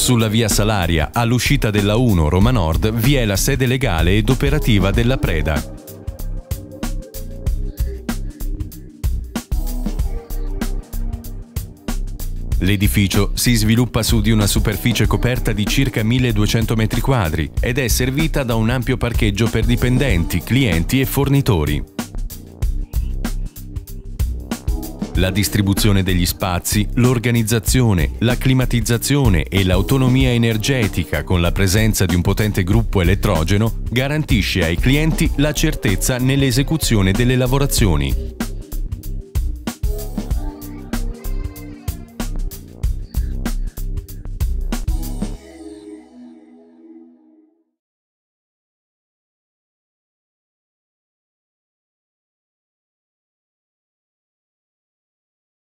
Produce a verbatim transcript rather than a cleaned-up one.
Sulla via Salaria, all'uscita della uno Roma Nord, vi è la sede legale ed operativa della Preda. L'edificio si sviluppa su di una superficie coperta di circa milleduecento metri quadri ed è servita da un ampio parcheggio per dipendenti, clienti e fornitori. La distribuzione degli spazi, l'organizzazione, la climatizzazione e l'autonomia energetica con la presenza di un potente gruppo elettrogeno garantisce ai clienti la certezza nell'esecuzione delle lavorazioni.